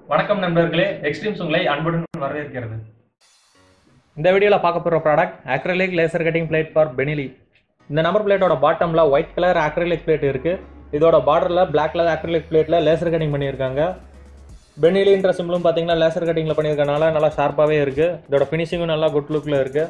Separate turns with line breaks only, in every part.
வணக்கம் நண்பர்களே, எக்ஸ்ட்ரீம்ஸ் உங்களை அன்புடன் வரவேற்கிறது.
இந்த வீடியோவில் பார்க்க போகிற product acrylic laser cutting plate for Benelli. இந்த நம்பர் பிளேட்டோட பாட்டமில் ஒயிட் கலர் அக்ரிலிக் பிளேட் இருக்குது. இதோட பார்டரில் பிளாக் கலர் அக்ரிலிக் பிளேட்டில் லேசர் கட்டிங் பண்ணியிருக்காங்க. பெனிலின்ற சிம்பிளும் பார்த்தீங்கன்னா லேசர் கட்டிங்கில் பண்ணியிருக்கனால நல்லா ஷார்ப்பாகவே இருக்குது. இதோட ஃபினிஷிங்கும் நல்லா குட் லுக்கில் இருக்குது.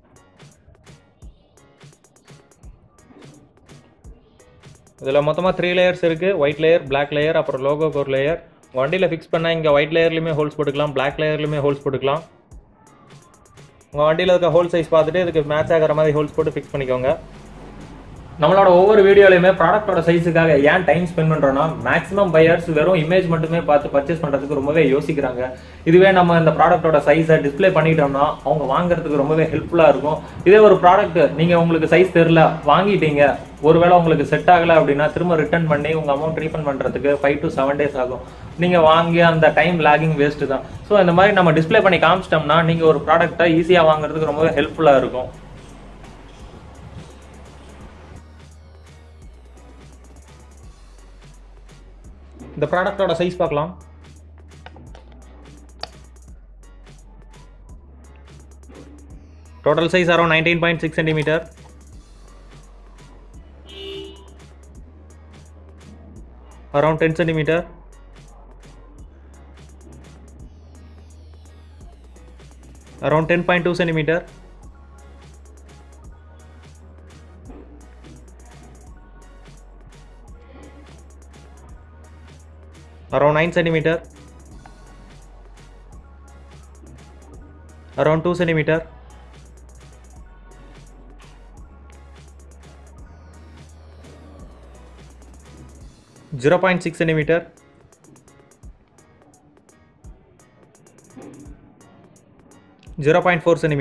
இதில் மொத்தமாக 3 லேயர்ஸ் இருக்குது. ஒயிட் லேயர், பிளாக் லேயர், அப்புறம் லோகோக்கு ஒரு லேயர். வண்டியில் ஃபிக்ஸ் பண்ணால் இங்கே ஒயிட் லேயர்லையுமே ஹோல்ஸ் போட்டுக்கலாம், பிளாக் லேயர்லையுமே ஹோல்ஸ் போட்டுக்கலாம். உங்கள் வண்டியில் இருக்க ஹோல் சைஸ் பார்த்துட்டு இதுக்கு மேட்ச் ஆகிற மாதிரி ஹோல்ஸ் போட்டு ஃபிக்ஸ் பண்ணிக்கோங்க. நம்மளோட ஒவ்வொரு வீடியோலையுமே ப்ராடக்ட்டோட சைஸுக்காக ஏன் டைம் ஸ்பெண்ட் பண்ணுறோன்னா, மேக்ஸிமம் பையர்ஸ் வெறும் இமேஜ் மட்டுமே பார்த்து பர்ச்சேஸ் பண்ணுறதுக்கு ரொம்பவே யோசிக்கிறாங்க. இதுவே நம்ம இந்த ப்ராடக்ட்டோட சைஸை டிஸ்பிளே பண்ணிட்டோம்னா அவங்க வாங்குறதுக்கு ரொம்பவே ஹெல்ப்ஃபுல்லாக இருக்கும். இதே ஒரு ப்ராடக்ட் நீங்கள் உங்களுக்கு சைஸ் தெரில வாங்கிட்டீங்க, ஒருவேளை உங்களுக்கு செட் ஆகலை அப்படின்னா திரும்ப ரிட்டர்ன் பண்ணி உங்கள் அமௌண்ட் ரீஃபண்ட் பண்ணுறதுக்கு 5 to 7 days ஆகும். நீங்கள் வாங்கி அந்த டைம் லாகிங் வேஸ்ட்டு தான். ஸோ இந்த மாதிரி நம்ம டிஸ்பிளே பண்ணி காமிச்சிட்டோம்னா நீங்கள் ஒரு ப்ராடக்ட்டை ஈஸியாக வாங்குறதுக்கு ரொம்பவே ஹெல்ப்ஃபுல்லாக இருக்கும். இந்த ப்ராடக்ட்டோட சைஸ் பார்க்கலாம். Total size around 19.6 cm, around 10 cm, around 10.2 cm, around 9 cm, around 2 cm, 0.6 cm, 0.4 cm.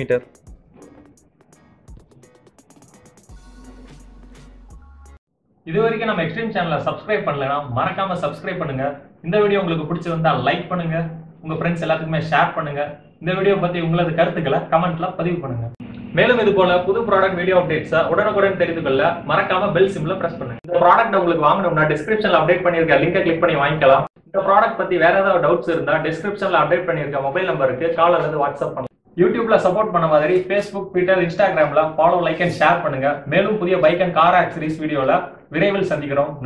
இது வரைக்கும் நம்ம எக்ஸ்ட்ரீம் சேனலை சப்ஸ்கிரைப் பண்ணலனா மறக்காம சப்ஸ்கிரைப் பண்ணுங்க. இந்த வீடியோ உங்களுக்கு பிடிச்சிருந்தா லைக் பண்ணுங்க, உங்க ஃப்ரெண்ட்ஸ் எல்லாத்துக்குமே ஷேர் பண்ணுங்க. இந்த வீடியோ பத்தி உங்களது கருத்துக்களை கமெண்ட்ல பதிவு பண்ணுங்க. மேலும் இது போல புது ப்ராடக்ட் வீடியோ அப்டேட்ஸை உடனுக்குடன் தெரிந்து கொள்ள மறக்காம பெல் சிம்பிளை பிரஸ் பண்ணுங்க. இந்த ப்ராடக்ட் உங்களுக்கு வாங்கணும்னா டிஸ்கிரிப்ஷன்ல அப்டேட் பண்ணிருக்க லிங்கை கிளிக் பண்ணி வாங்கிக்கலாம். இந்த ப்ராடக்ட் பத்தி வேற ஏதாவது டவுட்ஸ் இருந்தா டிஸ்கிரிப்ஷன்ல அப்டேட் பண்ணிருக்க மொபைல் நம்பருக்கு கால் அல்லது வாட்ஸ்அப் பண்ணுங்க. யூடியூப்ல சப்போர்ட் பண்ண மாதிரி ஃபேஸ்புக், ட்விட்டர், இன்ஸ்டாகிராம்ல ஃபாலோ, லைக் அண்ட் ஷேர் பண்ணுங்க. மேலும் புதிய பைக் அண்ட் கார் ஆக்சரிஸ் வீடியோல விரைவில் சந்திக்கிறோம்.